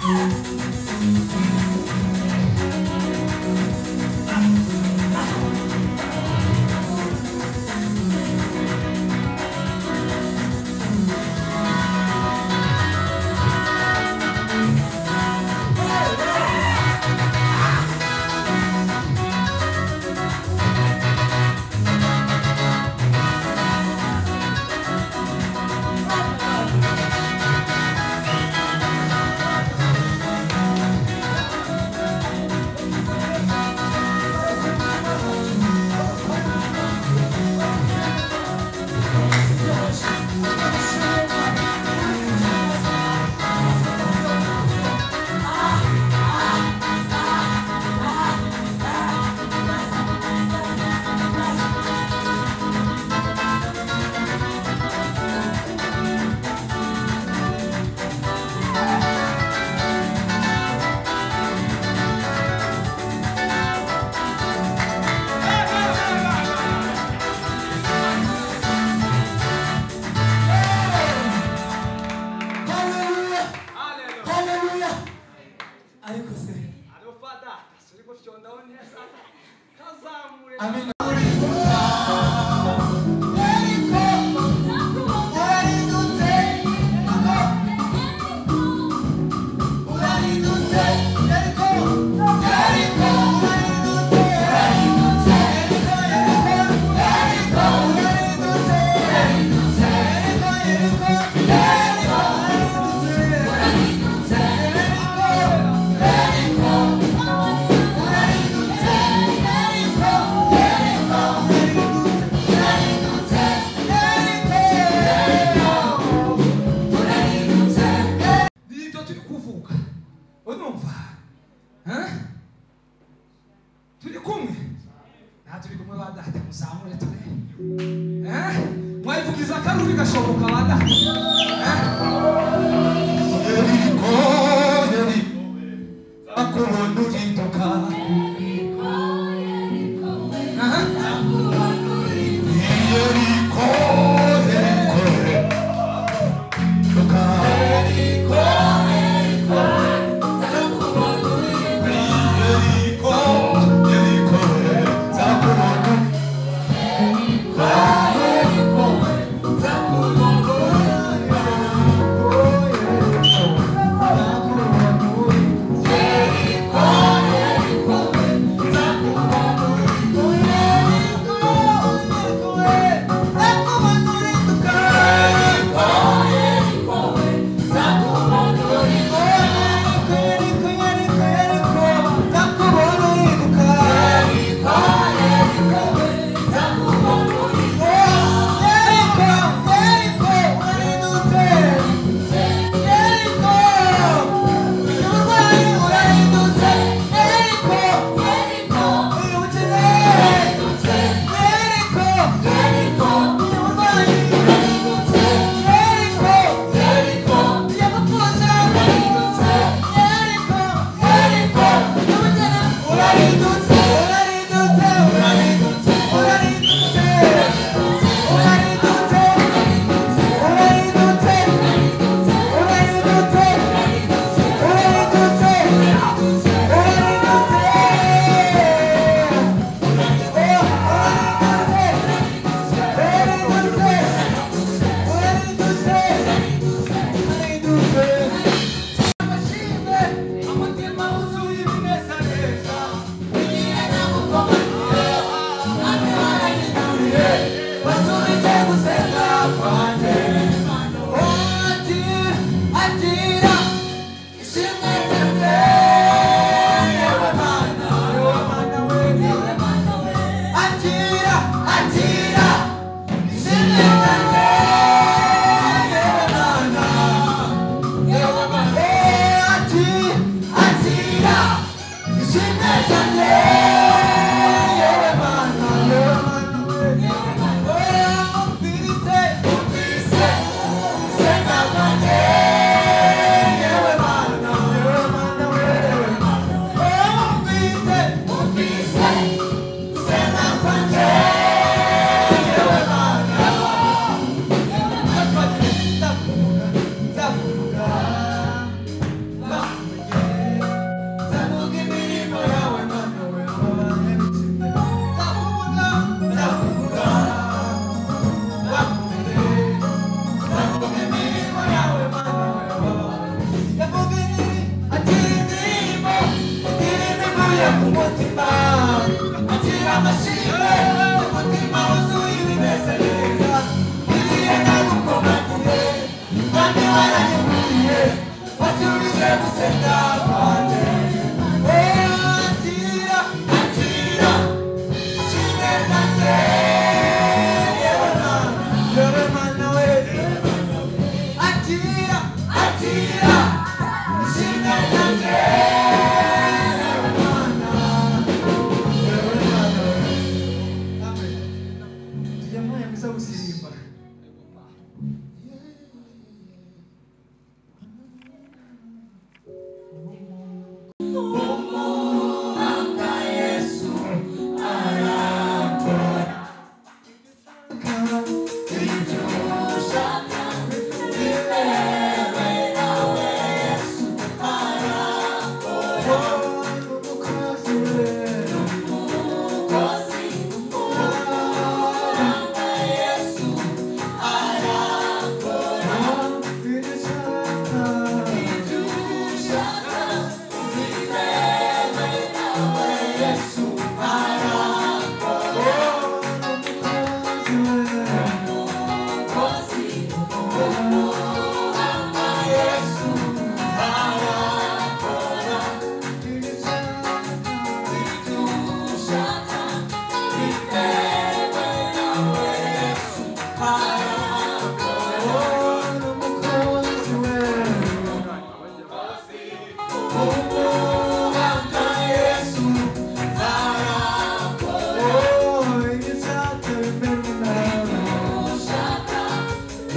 Amen.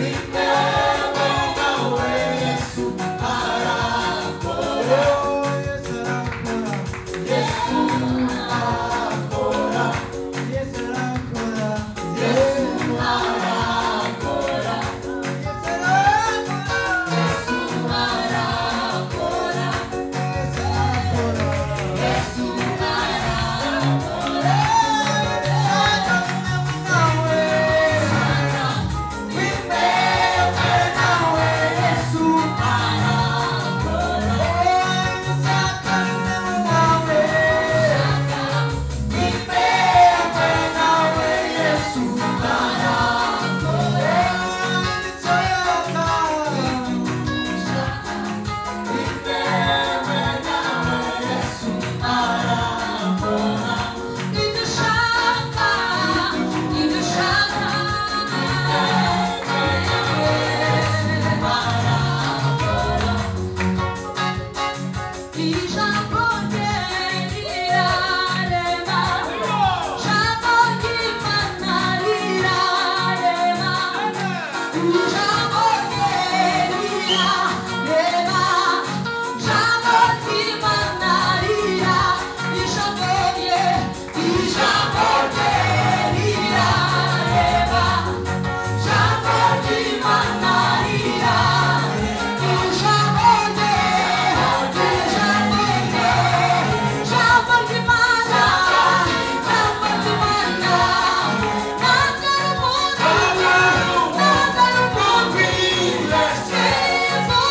Yes,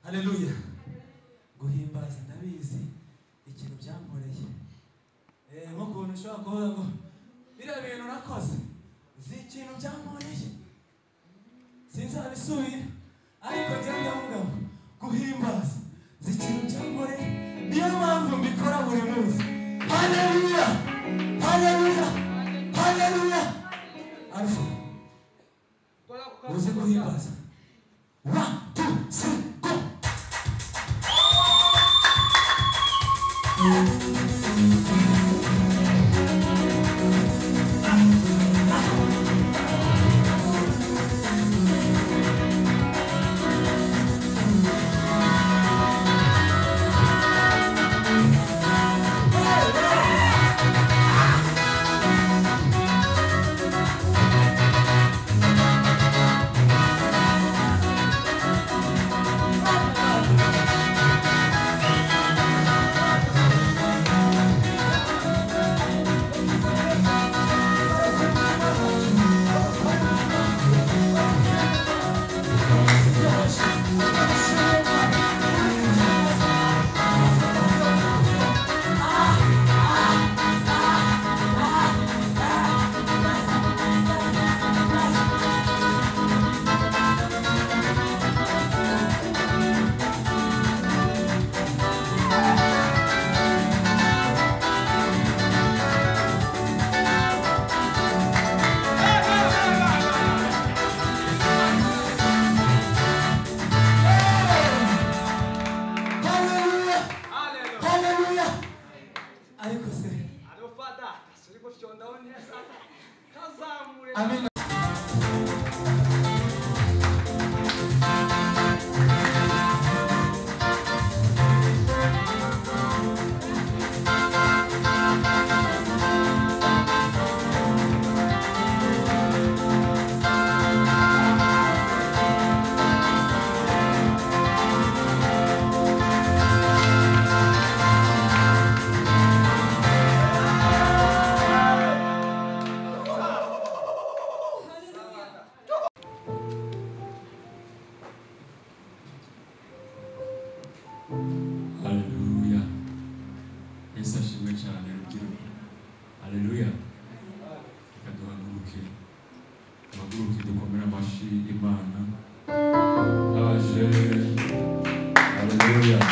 Haleluya. Guhimbaza ndabizi ikintu byamporeye. Nk'ukuntu ushobora kuvuga ngo biriya bintu nakoze zi ikintu byamporeye sinzabisubira, ariko njyewe ndavuga ngo guhimbaza zi ikintu byamporeye, niyo mpamvu mbikora buri munsi. Haleluya, haleluya, haleluya. Alfa uzi guhimbaza. 1, 2, 3, go. Amen. Haleluya. Yesu ashimwe cyane rubyiruko. Haleluya. Reka duhaguruke dukomere amashyi Imana. Aje. Haleluya.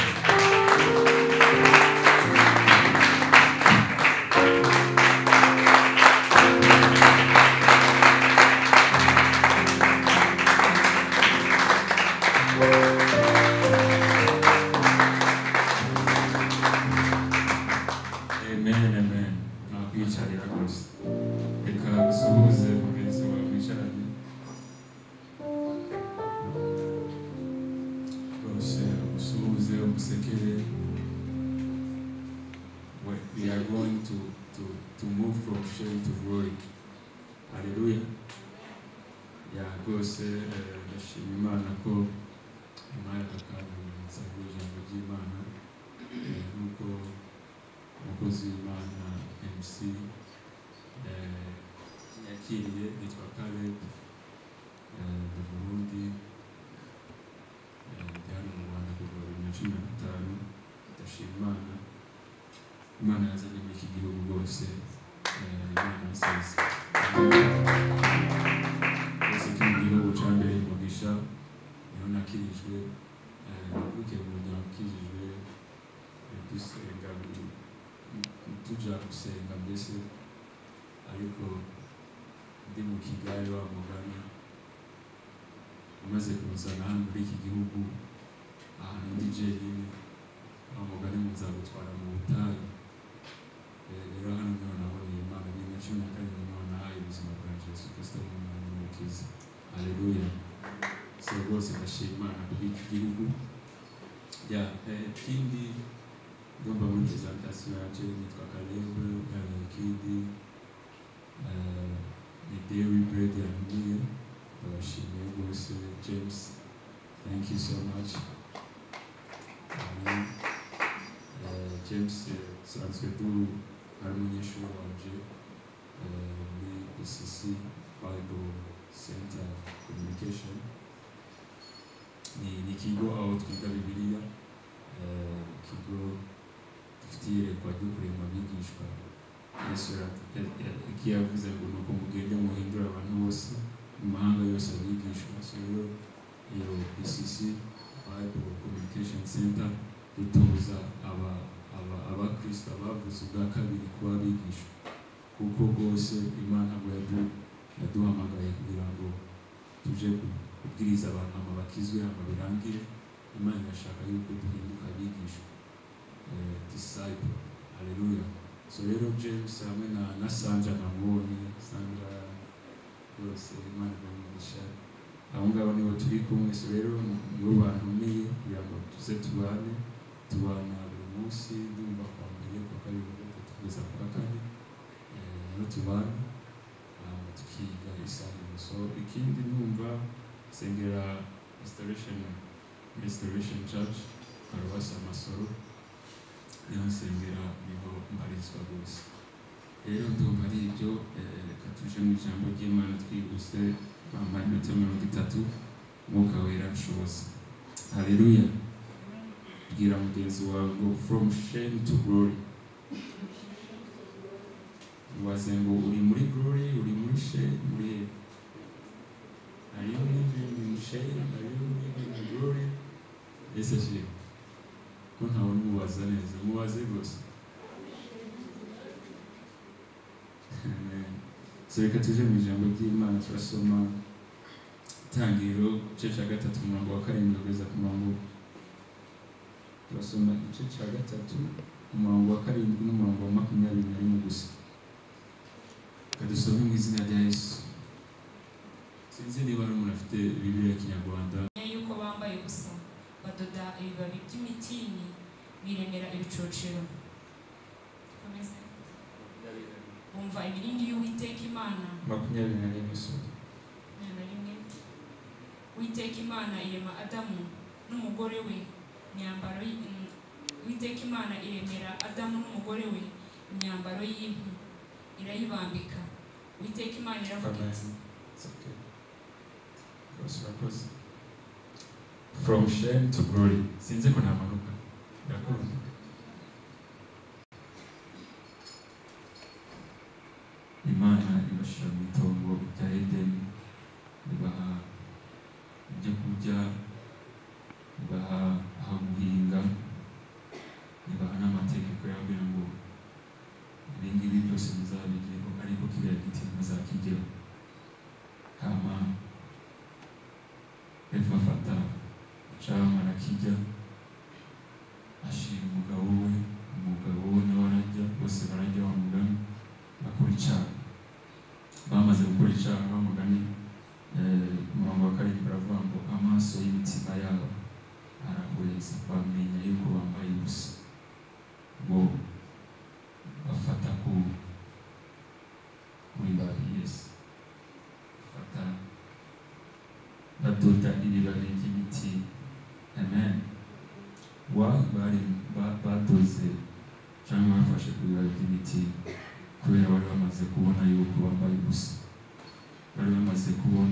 Amen. Nakwicarira rwose. Reka dusuhuze mugenzi wawe mwicaranye. Rwose umusuhuze, umusekere. We are going to move from shame to glory. Hallelujah. Ya rwose ndashima Imana ko imana akakanguza ijambo ry'Imana. Nuko umukozi w'Imana MC yakiriye yitwa Caleb mu Burundi, hano mu Rwanda kuva 2015. Ndashima Imana yazanye muri iki gihugu rwose. Imana nziza rwose, iki gihugu cya mbere umugisha niho nakirijwe, navukiye mu muryango ukijijwe, dusenga tujya gusenga mbese, ariko ndi mu Kigali wa mugani umaze kuzana hano muri iki gihugu ahantu ndi jenyine, wa mugani muzagutwara mu butayu. Rero hano niho naboneye Imana 2017 niho nahaye ubuzima bwanjye Yesu Kristo nk'umwami n'umukiza. Haleluya. So rwose ndashima Imana kubw'iki gihugu. Ikindi ngomba muri presentation yacu nitwa Caleb, ikindi ni Daily Bread yanduye. Ndabashimiye rwose James, thank you so much. James sanzwe ari umunyeshuri wanje muri PCC Bible Center Communication. ni ikigo aho twiga Bibiliya, ikigo dufite iyerekwa ryo kurema abigishwa. Yesu yavuze ngo nuko mugende muhindura abantu bose mu mahanga yose abigishwa. So rero iyo BCC Bible Communication Center dutoza abakristo abavuze ubwa kabiri kuba abigishwa, kuko rwose Imana ntabwo yaduhamagaye kugira ngo tuje kubwiriza abantu hama bakizwe hama birangire. Imana irashaka yuko duhinduka abigishwa, disciple. Haleluya. So rero James hamwe na Sandra namubonye, Sandra rwose Imana ibamugisha, abo ngabo nibo turi kumwe. So rero nibo bantumiye kugira ngo tuze tubana buri munsi, ndumva kwa mbere kwa kabiri gatatu kugeza kwa kane, no tubana tukiga isanzwe. So ikindi numva sengera Restoration Church Paruwasi Amasoro, niho nsengera, niho mbarizwa rwose. Rero ndumva ari ibyo. Reka tuje mu ijambo ry'Imana twihuse, bambaye iminota 30, Mwuka Wera nshoboza. Haleluya. Bwira mugenzi wawe ngo from shame to glory. Waze ngo uri muri glory, uri muri shame, muri are you living in shame, are you living in glory? Yes, ashimwe. Ko ntawe mubaza neza, mubaze rwose. So reka tuje mu ijambo ry'Imana, turasoma Itangiriro igice cya 3 umurongo wa 7 kugeza ku murongo. Turasoma igice cya 3 umurongo wa 7 n'umurongo wa 21 gusa. Kadusome mu izina rya Yesu. Sinzi niba umuntu afite Bibiliya ya Kinyarwanda. Yuko bambaye gusa badoda ibibabi by'imitini biremera ibicocero. Komeze. Umva imirindi y'Uwiteka Imana. 21 gusa. Uwiteka Imana irema Adamu n'umugore we imyambaro Uwiteka Imana iremera Adamu n'umugore we imyambaro y'impu irayibambika. Uwiteka Imana iravuga iti from shame to glory. Sinzi ko namanuka. Ndakubona. Imana ibashira mu itongo rya Edeni, ibaha ibyo kurya, ibaha aho guhinga, ibaha n'amategeko yabwira ngo ibingibi byose muzabigeho, ariko kiriya giti muzakigeho. Hama Eva afata icamwa arakirya, ashira umugabo we nawe ararya, bose bararya wa mugani, bakora icyaha. Bamaze gukora icyaha, wa mugani umurongo wa 7 baravuga ngo amaso y'imitima yabo arahweza, bamenya yuko bambaye ubusa. Ngo bafata ku bibabi, Yesu bafata badoda ibibabi by'imiti. Amen. Badoze cyangwa bafashe ku bibabi by'imiti kubera bari bamaze kubona yuko bambaye ubusa, bari bamaze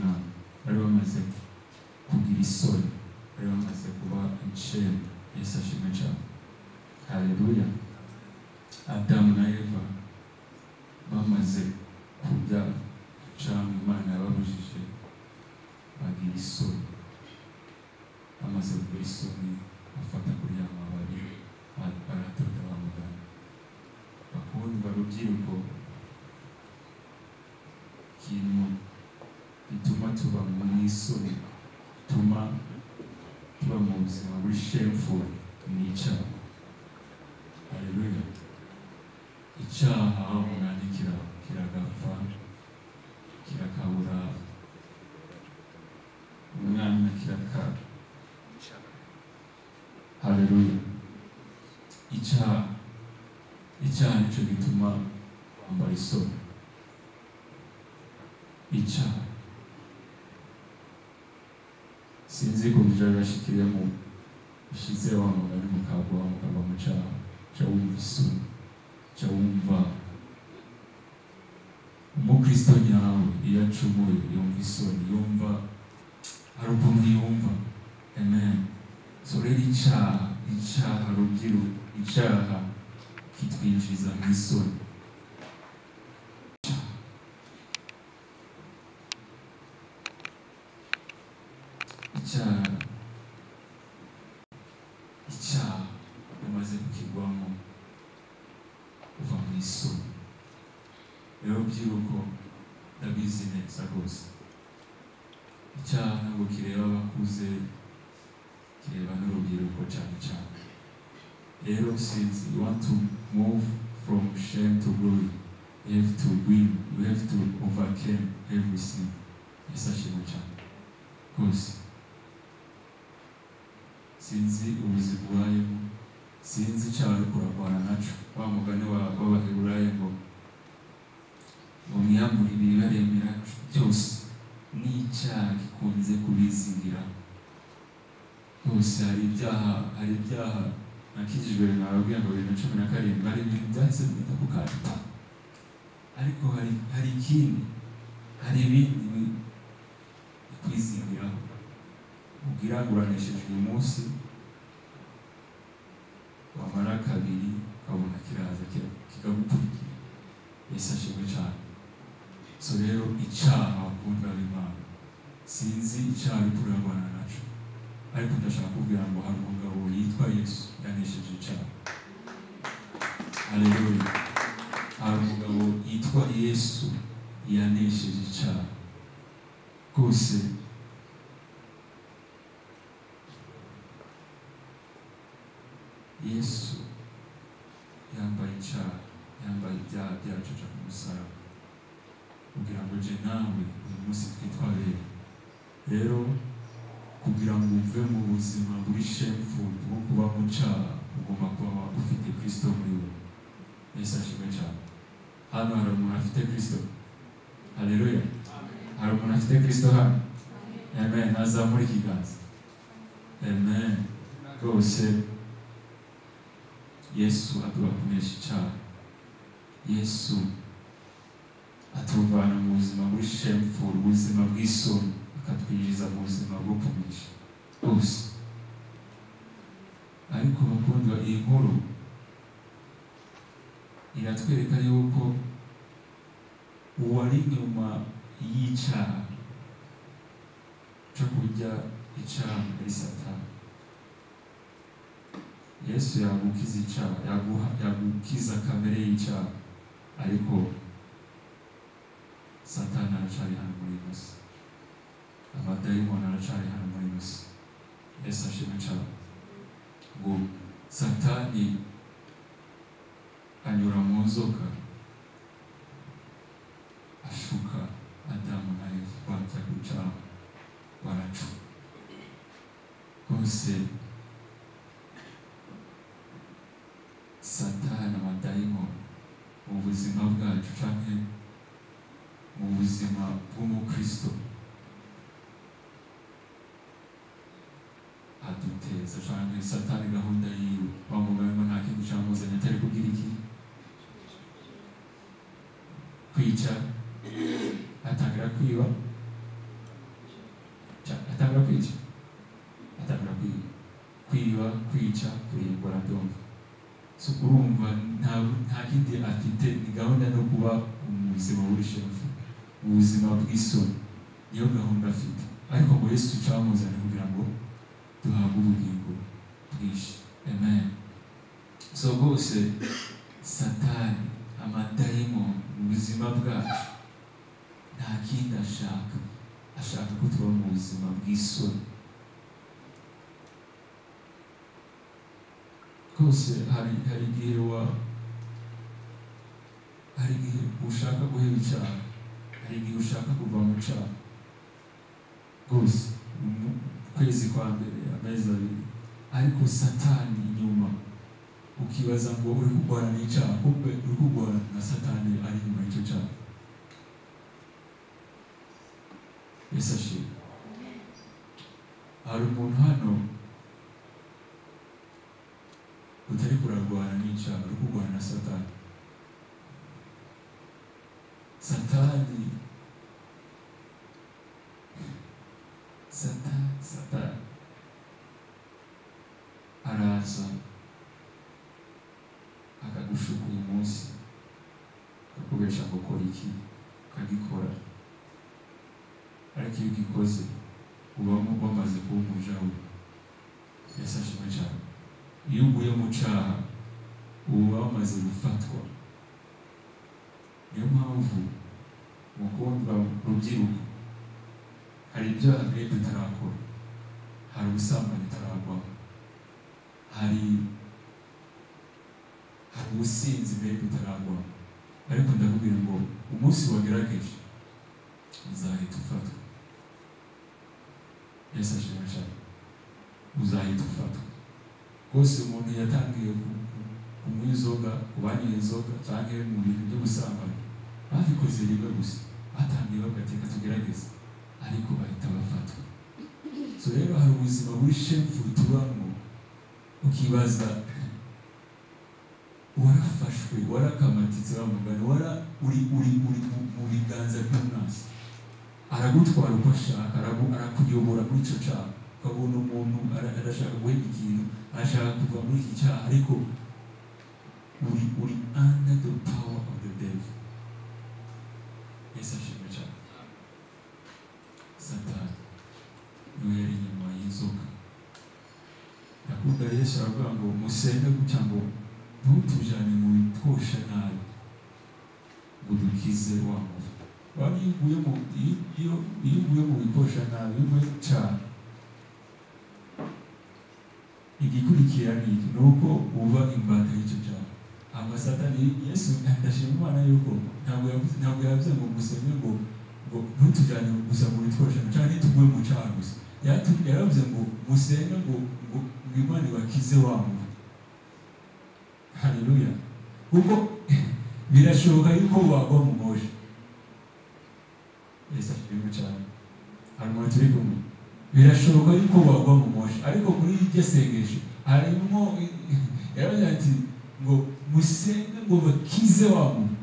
kugira isoni, bari bamaze kuba inshema. Yesu ashimwe cyane. Haleluya. Adamu na Eva bamaze kurya icamwa Imana yababujije, bagira isoni. Bamaze kugira isoni, bafata kuri ya mababi, baratoda bamugana. Bakundwa rubyiruko, ikintu bituma tuba mu isoni, bituma tuba mu buzima buri shameful, ni icyaha. Haleluya. Icyaha umwanya kiragapfa, kirakabura umwana, kirakara. Haleluya. Icyaha nicyo gituma wambara isoni. Icyaha sinzi ko bijya bashikiramo bishize wa mugani mukagwa mu cyaha, cyo wumva isoni, cyo wumva. Umukristo nyawe iyo acumuye yumva isoni, yumva hari ukuntu yumva. amen. So rero icyaha rubyiruko, icyaha kitwinjiza mu isoni. Icyaha umaze kukigwamo uva mu isoni. Rero rubyiruko ndabizi neza rwose, icyaha ntabwo kireba abakuze, kireba n'urubyiruko cyane cyane. Rero since you want to move from shame to glory, you have to win, you have to overcome everything. Yesu ashimwe cyane rwose. Sinzi ubuzima ubayemo, sinzi icyaha uri kurarwana naco. Wa mugani w'Abaheburayo ngo mwiyambure ibibaremera byose, n'icyaha gikunze kubizingira hose. Hari ibyaha nakijijwe nababwira ngo 2017 hari ibintu byahise bita ku karita, ariko hari ikindi, hari ibindi bikwizingiraho ubwira ngo uranesheje uyu munsi, wamara kabiri ukabona kiraza kikagukurikira. Yesu ashimwe cyane. So rero icyaha bakunda b'Imana, sinzi icyaha uri kurarwana naco, ariko ndashaka kubwira ngo hari umugabo yitwa Yesu yanesheje icyaha. Haleluya. Hari umugabo yitwa Yesu yanesheje icyaha rwose. Yesu yambaye icyaha, yambaye ibyaha byacu ku musaraba kugira ngo je nawe uyu munsi twitware. Rero kugira ngo uve mu buzima buri shameful bwo kuba mu cyaha, ugomba kuba ufite Kristo muri wowe. Yesu ashimwe cyane. Hano hari umuntu afite Kristo. Haleluya. Hari umuntu afite Kristo hano. Amen. Azamura ikiganza. Amen. Rwose Yesu aduha kunesha icyaha. Yesu atuvana mu buzima buri shameful, ubuzima bw'isoni, akatwinjiza mu buzima bwo kunesha bwose. Ariko bakundwa, iyi nkuru iratwereka yuko uwari inyuma y'icyaha cyo kurya icyaha ari Satani. Yesu yagukiza icyaha, yagukiza kamere y'icyaha, ariko Satani aracari hano muri ino si, amadayimoni aracari hano muri ino si. Yesu ashimwe cyane. Ngo Satani anyura mu nzoka ashuka Adamu na Eva bajya ku cyaha, baracu bose. Satani, amadayimoni mu buzima bwacu canke mu buzima bw'umukristo aduteza, canke Satani gahunda yiwe bamugamba nta kintu camuzanye atari kugira iki, kwica, atangira kwiba, atangira kwica, atangira kwiba, kwica, kurimbura. Ndumva so urumva nta kindi afite, ni gahunda no kuba ubuzima buri shefu, ubuzima bw'isoni, niyo gahunda afite. Ariko ngo Yesu camuzanye kugira ngo duhabwe ubugingo bwinshi. Amen. So rwose Satani, amadayimoni mu buzima bwacu nta kindi ashaka ko tuba mu buzima bw'isoni. Rwose hari igihe ushaka guheba icyaha, hari igihe ushaka kuva mu cyaha rwose, kwezi kwa mbere, amezi abiri, ariko Satani inyuma ukibaza ngo uri kurwana n'icyaha, kumbe uri kurwana na Satani ari inyuma y'icyo cyaha. Yesu ashimwe. Hari umuntu hano utari kurarwana n'icyaha, uri kurwana na Satani. Satani aragushuka uyu munsi akakubesha ngo kora iki ukagikora, ariko iyo ugikoze ubamo wamaze kuba umuja we. Yesu ashimwe cyane. Iyo uguye mu cyaha uba wamaze gufatwa. Niyo mpamvu mukundwa rubyiruko, hari ibyaha bimwe tutarakora, hari ubusambanyi tutaragwaho, hari ubusinzi bimwe tutaragwaho, ariko ndakubwira ngo umunsi wagerageje uzahita ufatwa. Yesu ashimwe cyane. Uzahita ufatwa rwose. Umuntu yatangiye kunywa inzoga, kubanywa inzoga cyangwa mu bintu by'ubusambanyi, babikoze rimwe gusa, batangiye bagateka tugerageza, ariko bahita bafatwa. So rero hari ubuzima buri shameful tubamo, ukibaza warafashwe, warakamatitse, bamugana, uri mu biganza by'umwanzi, aragutwara uko ashaka, arakuyobora muri icyo cyaha. Ukabona umuntu arashaka guheka ikintu, arashaka kuva muri iki cyaha, ariko uri under the power of the devil. Yesu ashimwe cyane. Satani niwe yari inyuma y'inzoka. Nakunda Yesu aravuga ngo musenge gutya ngo ntutujane mu bitosha nabi ngo dukize wa mubi. Wari iyo uguye mu bitosha nabi, iyo uguye cyane, igikurikira ni iki? Nuko uba imbata y'icyo cyaha. Satani, Yesu ndashima Imana yuko ntabwo yavuze ngo musenge ngo ntutujane gusa mu bitosha cyane ntituguye mu cyaha gusa. Yaravuze ngo musenge ngo Imana ibakize wa mubi. Haleluya. Kuko birashoboka yuko wagwa mu moshi. Yesu ashimwe cyane. Hanyuma turi kumwe. Birashoboka yuko wagwa mu moshi, ariko muri iryo sengesho harimo yaravuze ati ngo musenge ngo bakize wa mubi.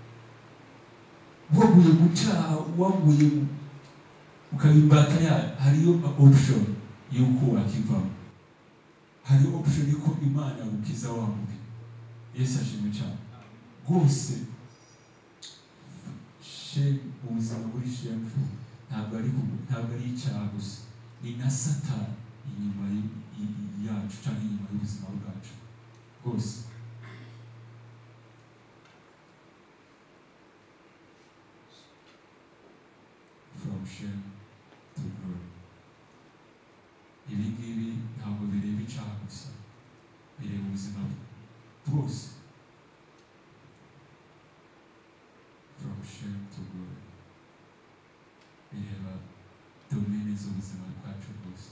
Waguye mu cyaha, waguye ukabimbata yayo, hariyo option yuko wakivamo. Hari option yuko Imana yagukiza wa mubi. Yesu ashimwe cyane. Rwose ubuzima buri shameful ntabwo ari icyaha gusa, ni na Satani inyuma yacu cyangwa inyuma y'ubuzima bwacu rwose. From shame to glory. Ibi ngibi ntabwo bireba icyaha gusa, bireba ubuzima bwose. From shame to glory. Bireba domene z'ubuzima bwacu bwose.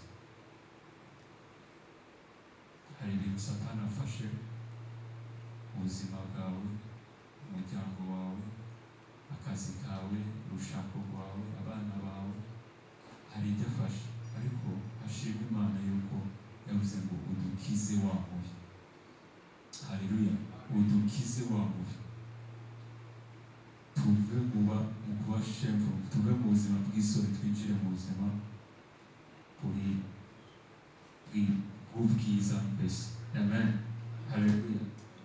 Hari ibintu Satani afashe ubuzima bwawe, umuryango wawe, akazi kawe, urushako rwawe, abana bawe, hari ibyo afashe, ariko hashimwe Imana yuko yavuze ngo udukize wa mubi. Haleluya. Udukize wa mubi. Tuve mu kuba shameful, tuve mu buzima bw'isoni, twinjire mu buzima bw'ubwiza mbese. Amen. Haleluya.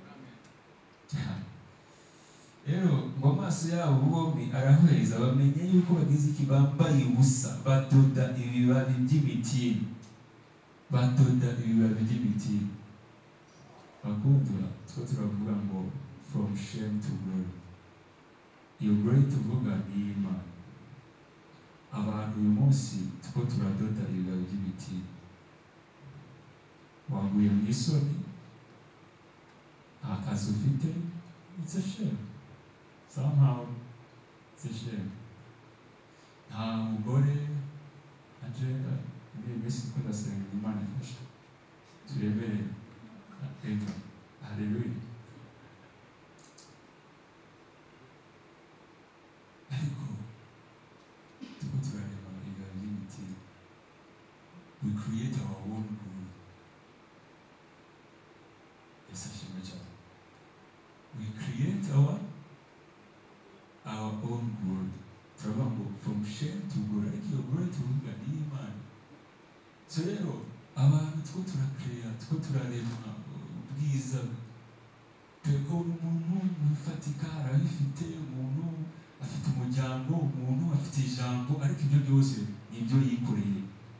Rero ngo amaso yabo bombi arahweza, bamenye yuko bagize iki? Bambaye ubusa, badoda ibibabi by'imitini. Bakundura, two turavuga ngo from shame to glory. Iyo glory tuvuga ni Imana. Abantu uyu munsi two turadoda ibibabi by'imitini. Waguye mu isoni, nta kazi ufite, it's a shame. Somehow it's a shame. Nta mugore agenda muri iyi minsi ko ndasenga Imana ifasha turebere Eva. Haleluya. Ariko tuko turareba ibibabi by'imitini. We create our own glory. Yesu ashimwe cyane. We create our own glory. Turavuga ngo from shame to glory. Ariko iyo glory tuvuga ni Imana. So rero abantu two turareba ubwiza, twebwe ijambo ariko ibyo byose ni ibyo yikoreye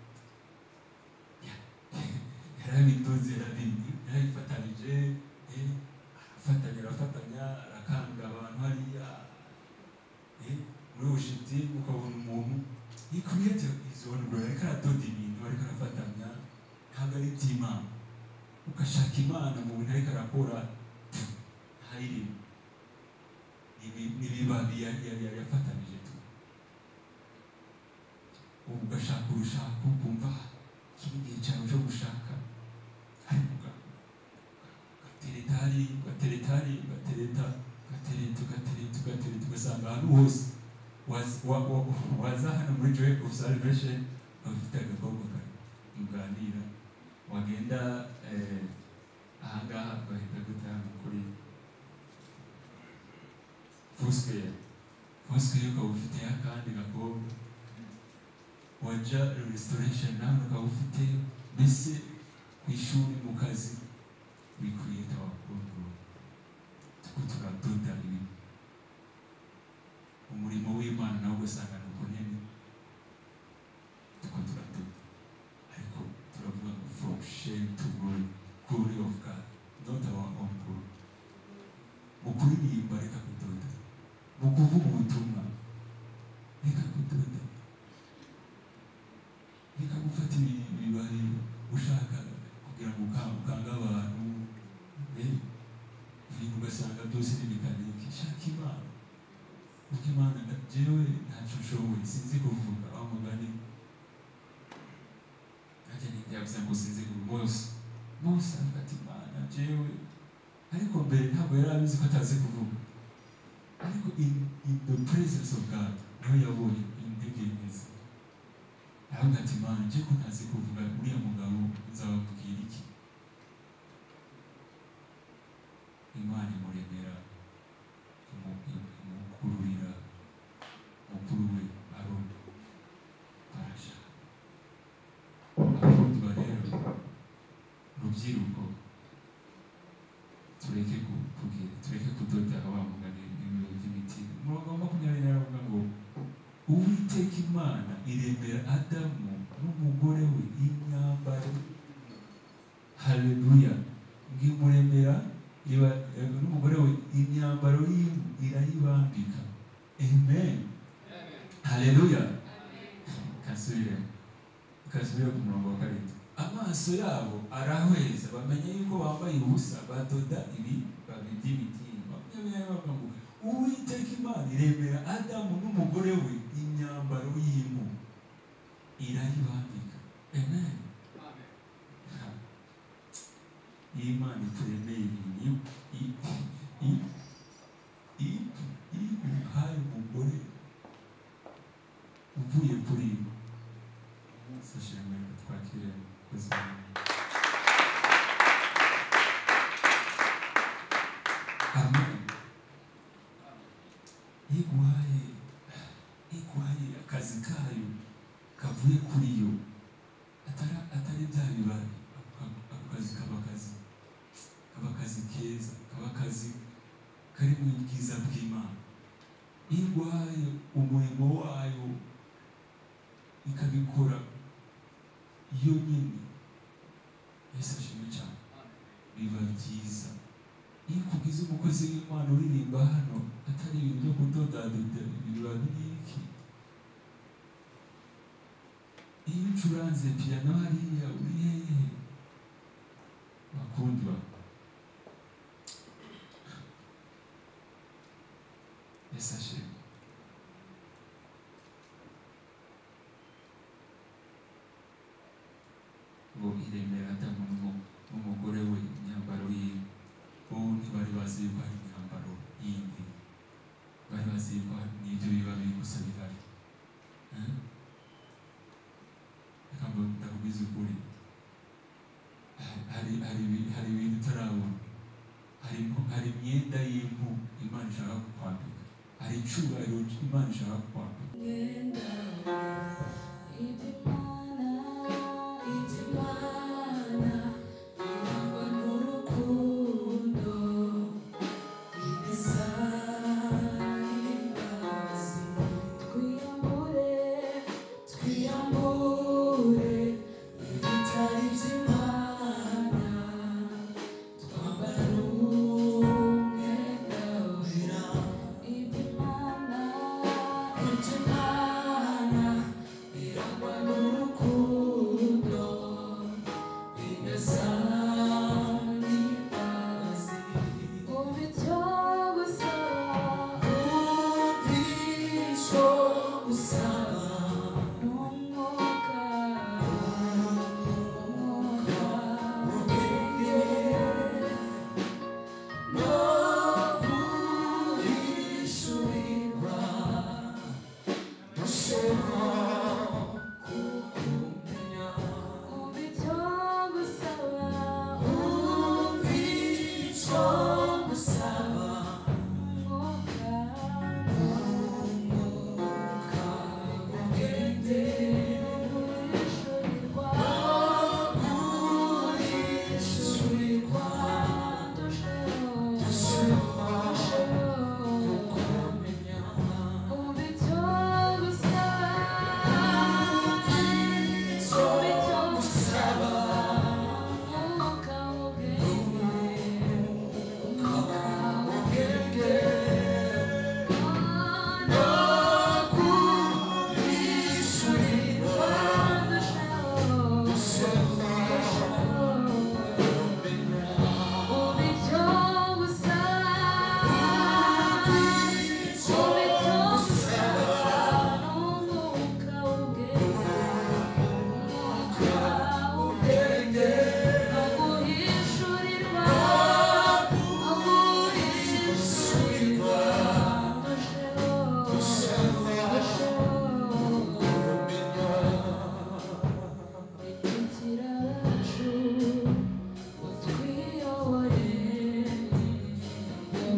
yarabitoze yarabifatanije arafatanya arakanga abantu hariya muri ubushiti ukabona umuntu yikuriyete izo ndwara ariko aradoda ibintu ariko arafatanya ntabwo ari iby'Imana ugashaka Imana mu bintu ariko arakora ntayirimo n'ibibabi yafatanije tu ubu ugashaka urushaka ukumva ikindi gihe cyawe cyo gushaka ariko ugatereta ugasanga ahantu hose waza hano muri Joy of Salvation ufite agakobwa kawe muganira wagenda ahangaha ugahita gutanga kuri Foursquare ukaba ufite akandi gakobwa waja restoration nawe ukaba ufite mbese ku ishuri mu kazi wikuriyeta abakobwa turadoda ibi umurimo w'Imana nawe ugasanga ni uko nyine turadoda ariko turavuga ngo from shame to glory of God not our own glory mu kuririmba reka kudoda mu kuvuga ubutumwa reka kudoda reka gufata ibibaye ushaka kugira ngo ukange abantu ibintu ugasanga byose n'ibikanike shaka Imana kuko Imana jewe ntacyo nshoboye sinzi kuvuga aho mugani najya ntiyavuze ngo sinzi kuvuga Mose avuga ati Imana jewe ariko mbere ntabwo yari abizi ko atazi kuvuga ariko in the presence of God niho yabonye intege neza aravuga ati Imana nje ko ntazi kuvuga uriya mugabo nzababwira iki Imana imuremera imukururira mukuru we Aroni barasha abakundwa rero rubyiruko tureke kudoda abamugana ibintu by'imitima umurongo wa 20 aravuga ngo Uwiteka Imana iremera Adamu n'umugore we imyambaro haleluya ngimuremera n'umugore we imyambaro irayibambika amen haleluya kasubire ku murongo wa 7 amaso yabo arahweza bamenye yuko bambaye ubusa badoda ibi babidi bitimba Uwiteka Imana iremera Adamu n'umugore we imyambaro y'impu irayibambika amen Imana ituremeye ihaye umugore uvuye kuri sashemwe twakire kuzima amen iguhaye akazi kayo kavuye kuri yo atari bya bibabi ako kazi kaba akazi keza kaba akazi kari mu bwiza bw'Imana iguhaye umurimo wayo ikabikora iyo nyine Yesu ashimwe cyane biba byiza iyo kugize umukozi w'Imana uririmba hano atari ibintu byo kudodadoda biba biriki iyo ucuranze piano hariya uri hehe bakundwa Yesu ashimwe ngo iremera Adamu n'umugore we imyambaro y'impu bo ntibari bazi yuko hari imyambaro yindi bari bazi yuko n'ibyo bibabi gusa bihari reka ngo ndakubwize ukuri hari ibintu utarabona hari imyenda y'impu Imana ishaka kukwambika hari icyubahiro Imana ishaka kukwambika Twiyambure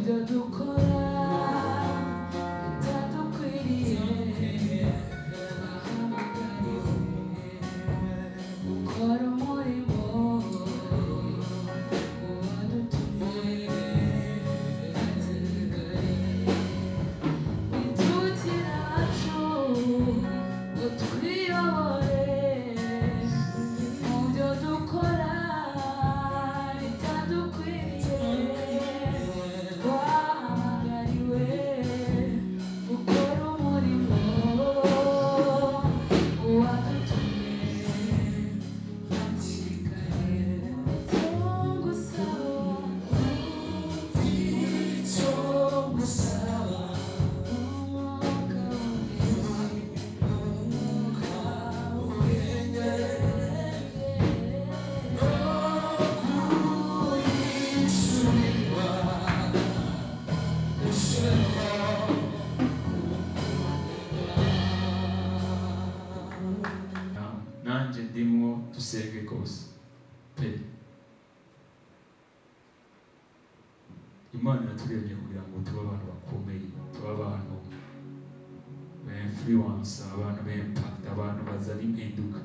dusenge rwose pe. Imana yaturemye kugira ngo tube abantu bakomeye, tube abantu ba influence, abantu ba impact, abantu bazana impinduka.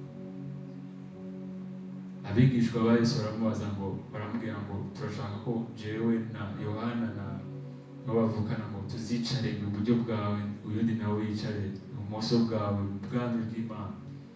Abigishwa ba Yesu baramubwira ngo turashaka ko jewe na Yohana na bavukana ngo tuzicare mu buryo bwawe, uyundi nawe yicare ibumoso bwawe mu bwami bw'Imana.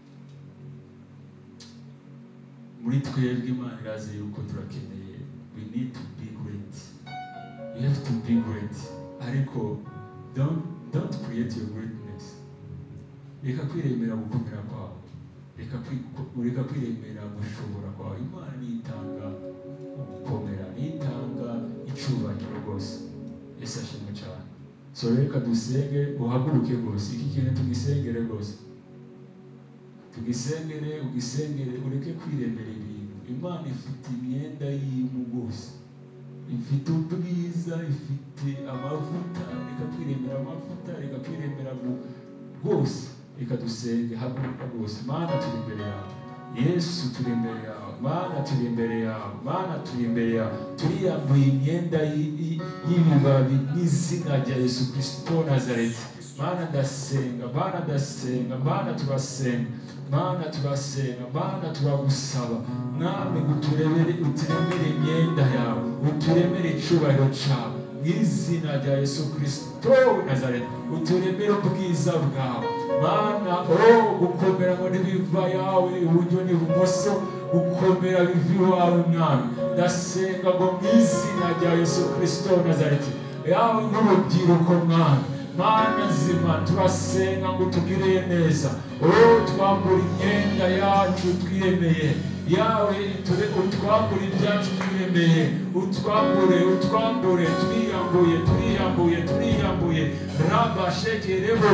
Muri twebwe Imana irazi yuko turakeneye, we need to be great, you have to be great, ariko don't create your greatness. Reka kwiremera gukomera kwawe, reka kwiremera gushobora kwawe. Imana nitanga gukomera, nitanga icubahiro rwose. Yesu ashimwe cyane. So reka dusenge, uhaguruke rwose, iki kintu tugisengere rwose, tugisengere, ugisengere, ureke kwiremera ibintu. Imana ifite imyenda y'impu rwose, ifite ubwiza, ifite amavuta. Reka kwiremera amavuta, reka kwiremera rwose. Reka dusenge, haguruka rwose. Mana turi imbere yawe, Yesu turi imbere yawe, Mana turi imbere yawe, Mana turi imbere yawe. Turiyambuye imyenda y'ibibabi n'izina rya Yesu Kristo Nazareti. Mana ndasenga, Mana ndasenga, Mana turasenga, Mana turasenga, Mana turagusaba Mwami uturemere imyenda yawe, uturemere icubahiro cyawe n'izina rya Yesu Kristo Nazareti. Uturemere ubwiza bwawe Mana, gukomera ngo ntibiva yawe iburyo n'ibumoso, gukomera biva iwawe Mwami. Ndasenga ngo mu izina rya Yesu Kristo Nazareti, yawe nk'urubyiruko Mwami, Mana nzima turasenga ngo tugirire neza. Twambura imyenda yacu twiremeye yawe, utwambure ibyacu twiremeye, utwambure, turiyambuye raba shekerebo,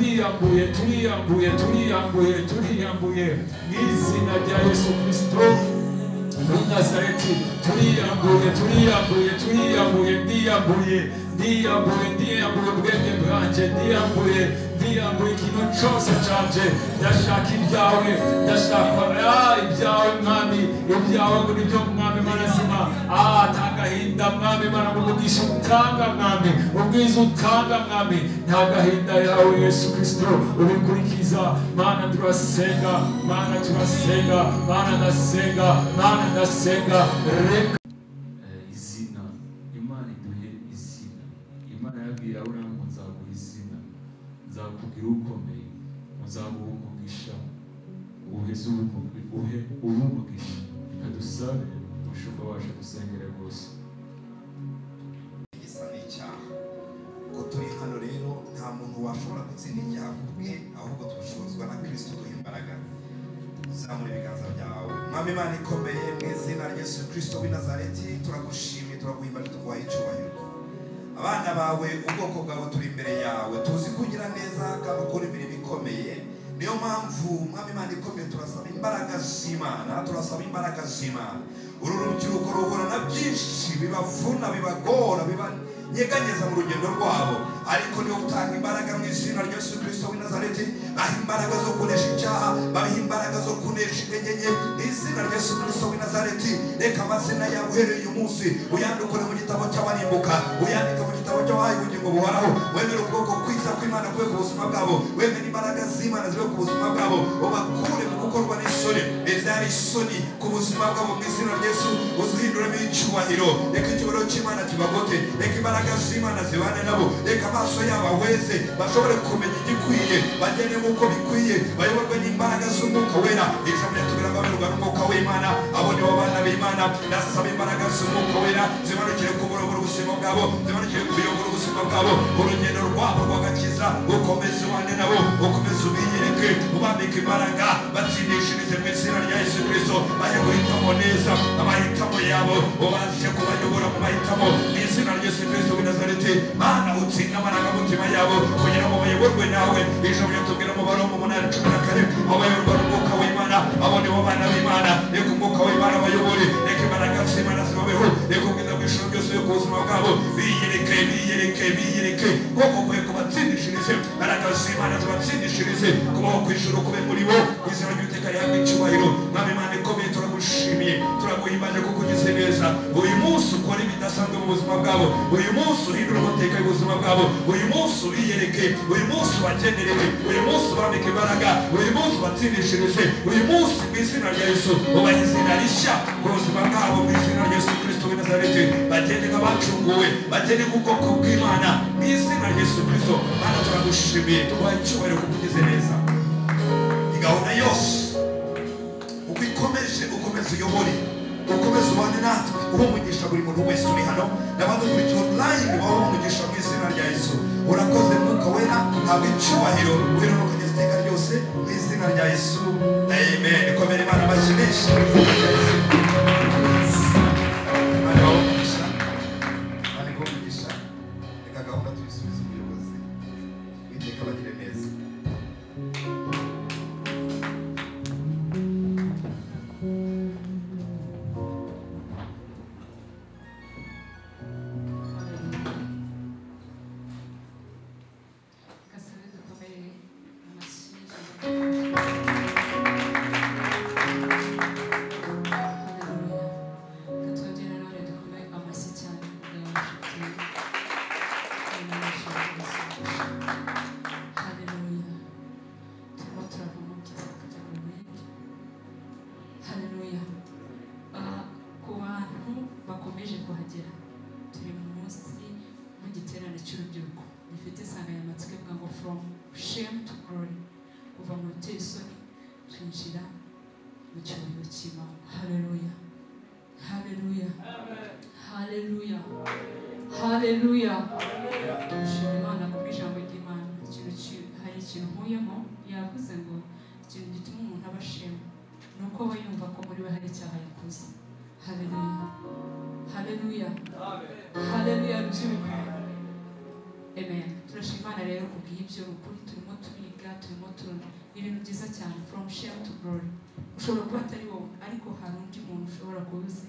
turiyambuye n'izina rya Yesu Kristo Nazareti. Turiyambuye, ndiyambuye ubwenge bwanjye, ndiyambuye ikintu cyose canje. Ndashaka ibyawe, ndashaka ibyawe Mwami, ibyawe ngo nibyo Mwami Mana nzima. Tagahinda Mwami Mana, umugisha utanga Mwami, ubwiza utanga Mwami, nta gahinda yawe Yesu Kristo ubikurikiza. Mana turasenga, Mana turasenga, Mana ndasenga, Mana ndasenga. Reka izina, Imana iduhe izina. Imana yabwiye Aburahamu ngo nzaguha izina, nzakubwira ukomeye, nzaguha umugisha, uhe umugisha. Reka dusabe umushumba wacu dusengere rwose. Igisa n'icyaha ko turi hano rero, nta muntu washobora gutsinda icyaha kubwe, ahubwo tubishobozwa na Kristo duha imbaraga. Zamura ibiganza byawe. Mwami Imana ikomeye, mu izina rya Yesu Kristo w'i Nazareti, turagushimye, turaguhimbaje, tuguhaye icyubahiro. Abana bawe, ubwoko bwawe turi imbere yawe, tuzi kugira neza kandi ukora imirimo ikomeye. Niyo mpamvu Mwami Imana ikomeye turasaba imbaraga z'Imana, Uru rubyiruko ruhura na byinshi bibavuna, bibagora, nyeganyeza mu rugendo rwabo, ariko niwe utanga imbaraga mu izina rya Yesu Kristo w'i Nazareti. Baha imbaraga zo kunesha icyaha, baha imbaraga zo kunesha intege nke mu izina rya Yesu Kristo w'i Nazareti. Reka amazina yabo uhereye uyu munsi uyandukure mu gitabo cy'abarimbuka, uyandike mu gitabo cy'abahaye ubugingo buhoraho. Wemere ukuboko kwiza kw'Imana kube ku buzima bwabo, wemere imbaraga z'Imana zibe ku buzima bwabo, ubakure mu gukorwa n'isoni, ibyari isoni ku buzima bwabo mu izina rya Yesu. Uzihinduremo icyubahiro, reka icyubahiro cy'Imana kibagote, reka imbaraga z'Imana zibane nabo, reka amaso yabo ahweze bashobore kumenya igikwiye, bagende nk'uko bikwiye, bayoborwe n'imbaraga z'Umwuka Wera. Ijambo ryatubwira ngo abayoborwa n'Umwuka w'Imana abo ni bo bana b'Imana. Ndasaba imbaraga z'Umwuka Wera zimanukire kuburobora ubuzima bwabo, zimanukire kuyobora ubuzima bwabo, urugendo rwabo rw'agakiza ukomeze ubane nabo, ukomeze ubiyereke, ubambike imbaraga, batsindishirize mu izina rya Yesu Kristo. Bahe guhitamo neza amahitamo yabo, ubashe kubayobora mu mahitamo mu izina rya Yesu Kristo w'i Nazareti. Mana utsinda amarangamutima yabo kugira ngo bayoborwe nawe. Ijambo ryatubwira mu Baroma 8:14 abayoborwa n'Umwuka w'Imana abo ni bo bana b'Imana. Reka Umwuka w'Imana abayobore, reka imbaraga z'Imana zibabeho, reka ubwiza bw'ijuru byose byo ku buzima bwabo. Biyereke kuko kwe kubatsindishirize, imbaraga z'Imana zibatsindishirize, kubaho kw'ijuru kube muri bo. Izina ry'Uwiteka rihabwe icyubahiro. Mwami Imana ikomeye, turagushimiye, turaguhimbaje kuko ugize neza. Uyu munsi ukora ibidasanzwe mu buzima bwabo, uyu munsi uhindura amateka y'ubuzima bwabo, uyu munsi ubiyereke, uyu munsi ubagenerere, uyu munsi ubambike imbaraga, uyu munsi ubatsindishirize, uyu munsi mu izina rya Yesu ubaha izina rishya ku buzima bwabo mu izina rya Yesu Kristo w'i Nazareti. Bagende nk'abacunguwe, bagende nk'ubwoko bw'Imana mu izina rya Yesu Kristo. Mana turagushimiye, tubaha icyubahiro kuko ugize neza. Gahunda yose uko ikomeje, ukomeze uyobore, ukomeze ubane natwe, uha umugisha buri muntu wese uri hano n'abadukurikira online, baho umugisha mu izina rya Yesu. Urakoze Mwuka Wera, ntabwo icyubahiro wera no kugeza iteka ryose mu izina rya Yesu. Amen. Ikomere Imana amashyi menshi mu izina rya Yesu. Imana ibahe umugisha, Imana ibahe umugisha. Reka gahunda tuyisubize umuyobozi, Uwiteka abagire neza. Hallelujah. Dushima Imana kubw'ijambo ry'Imana. Hari ikintu nkuyemo, yavuze ngo ikintu gituma umuntu aba ashima ni uko aba yumva ko muri we hari icyaha yakoze. Hallelujah. Amen. Turashima Imana rero kubw'ibyo ukuri turimo turiga, turimo turona ibintu byiza cyane, from shame to glory. Ushobora kuba atari wowe, ariko hari undi muntu ushobora kuba uzi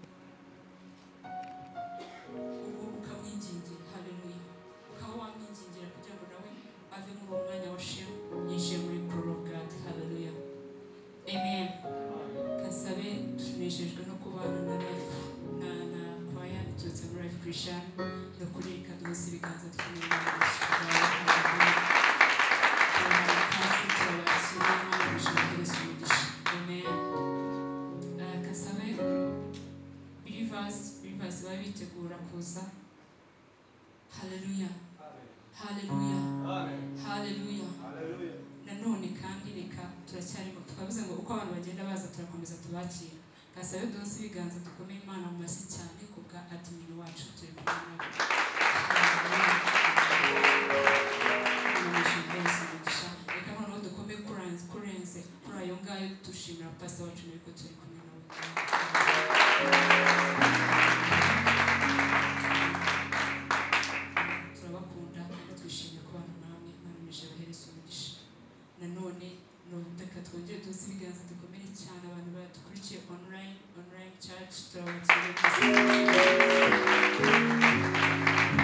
ukamwingingira. Haleluya. Ukaba wamwingingira kugira ngo nawe ave muri uwo mwanya wa shame yinjiye muri glory of God. Haleluya. Amen. Kasabe tunejejwe no kubana na life na kwaya iturutse muri Life Christian no kurika duhuza ibiganza tw'Imana. Kasabe believers babitegura kuza. Haleluya. Nanone kandi reka turacyarimo twavuze ngo uko abantu bagenda baza turakomeza tubakira. Kasabe duhuze ibiganza dukomeye Imana mu mashyi cyane kubwa admin wacu turi kumwe nabo. Reka noneho dukomeye kurenze kuri ayo ngayo dushimira pastor wacu niko turi kumwe nabo. Turabakunda kandi twishimiye kubana namwe, Imana bahereza umugisha. Nanone reka twongere duhuze ibiganza dukomere cyane abantu badukurikiye online church turabakiriye.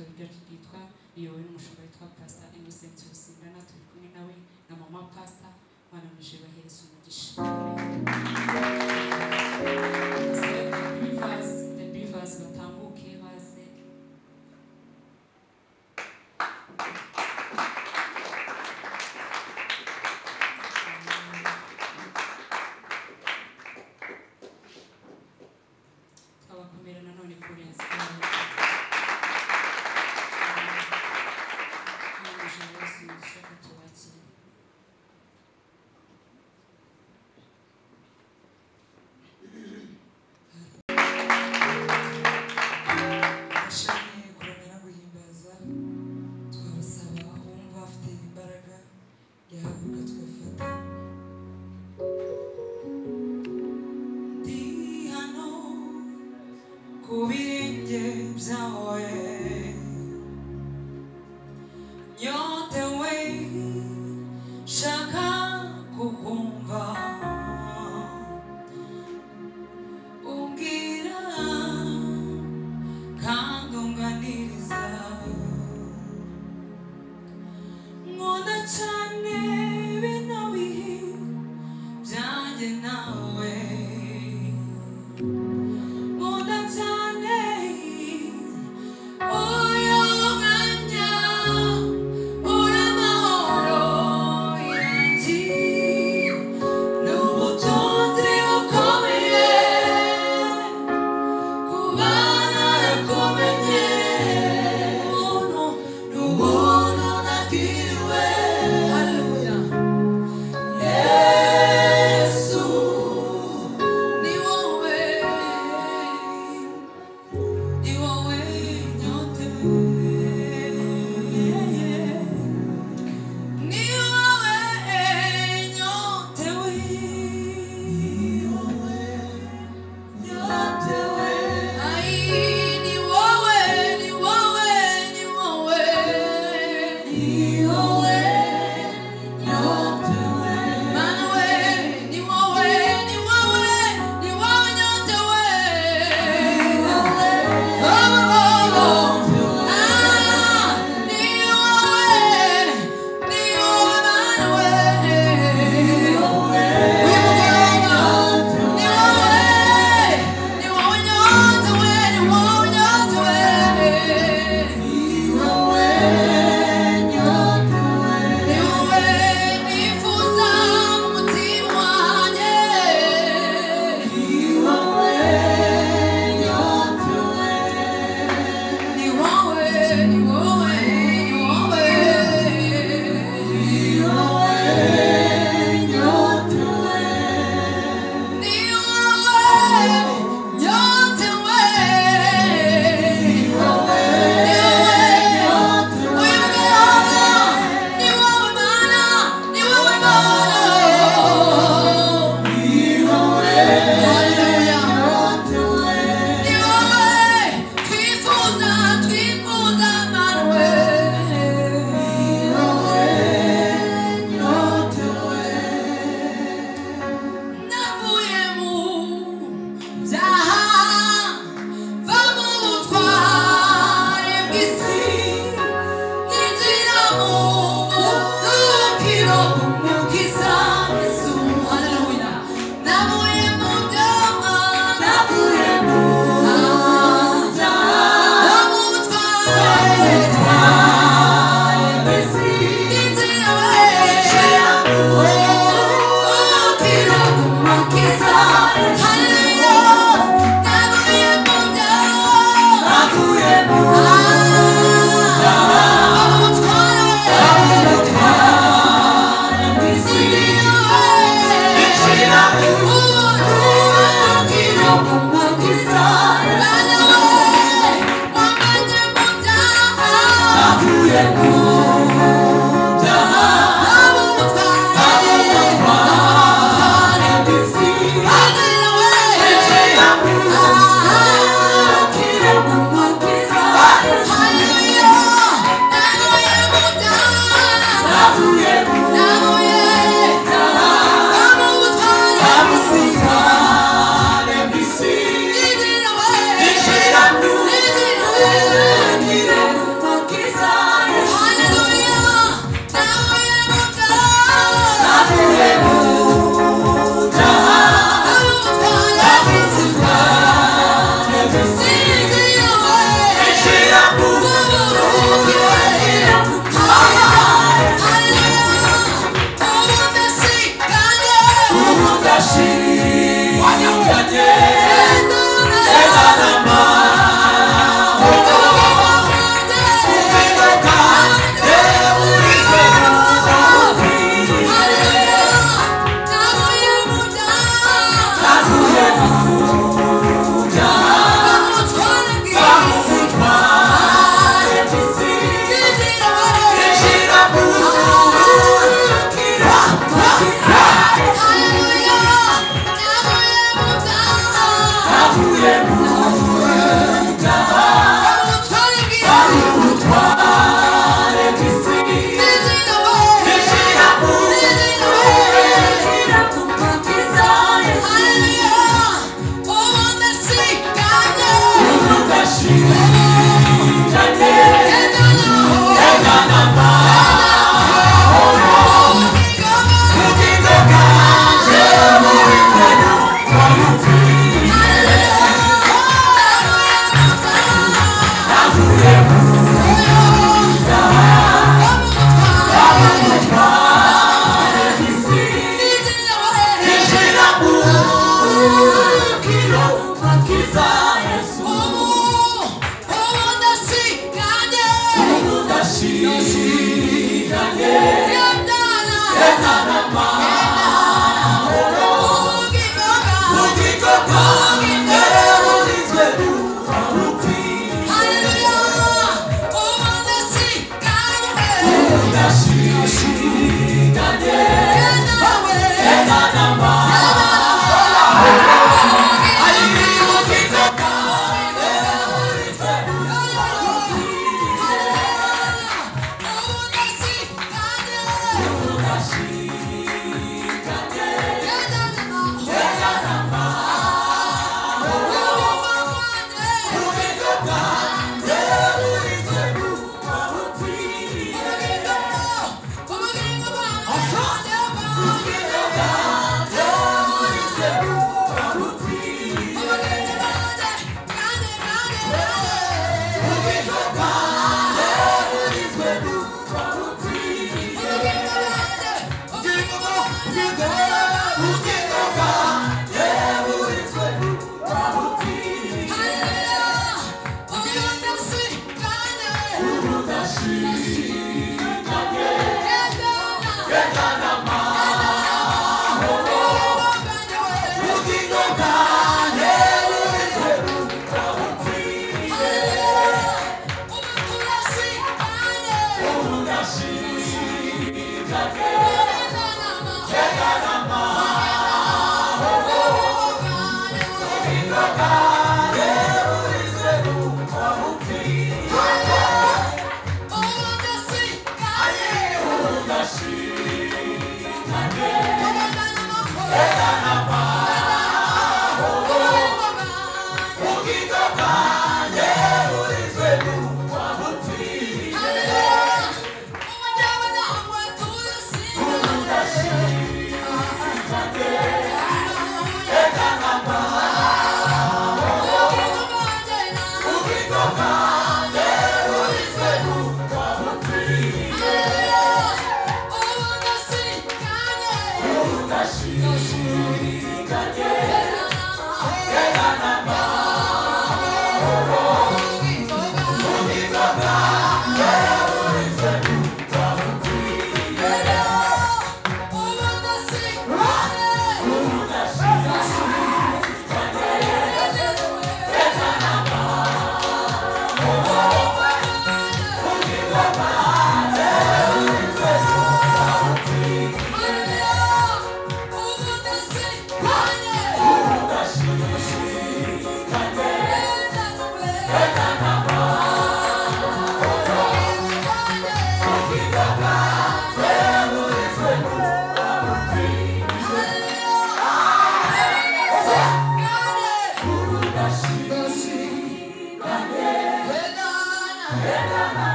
itorero ryacu ryitwa riyobowe n'umushumba witwa Pastor Innocent Rusingana, turi kumwe nawe na mama Pastor, Mana muje bahereza umugisha. The Beavers batambuke baze. Twabakomera nanone kuri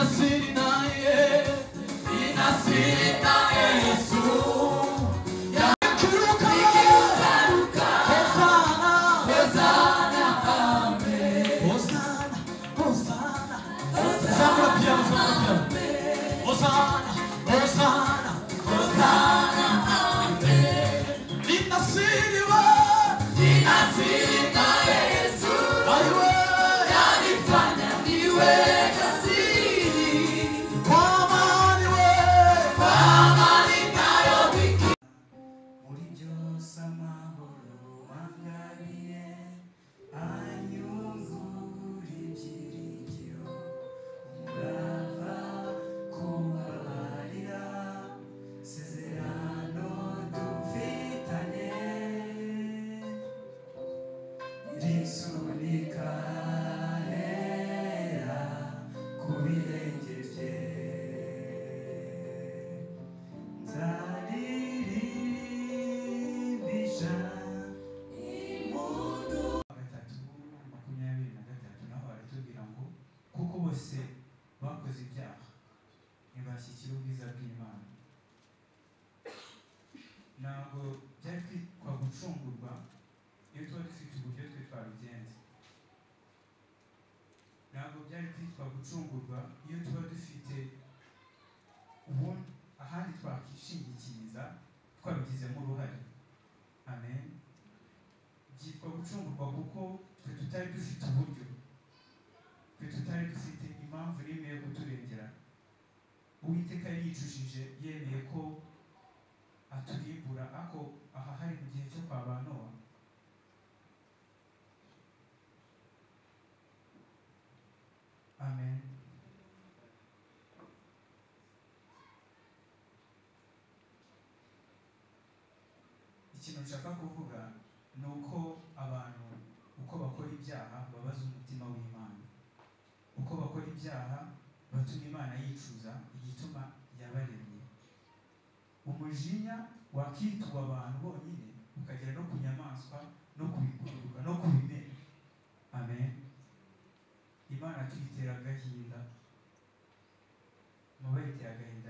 gucungurwa iyo tuba dufite ubundi ahandi twakishingikiriza twabigizemo uruhare. Amen. Byitwa gucungurwa kuko twe tutari dufite uburyo, twe tutari dufite impamvu n'imwe yo kuturengera. Uwiteka yicujije yemeye ko aturimbura, ako aha hari mu gihe cyo kwa ba Nowa. Amen. Ikintu nshaka kuvuga ni uko abantu uko bakora ibyaha babaza umutima w'Imana, uko bakora ibyaha batuma Imana yicuza igituma yabaremye. Umujinya wakituba abantu bonyine ukagera no ku nyamaswa, no ku biguruka, no ku bimera. Amen. Imana tuyitera agahinda, mubayitera agahinda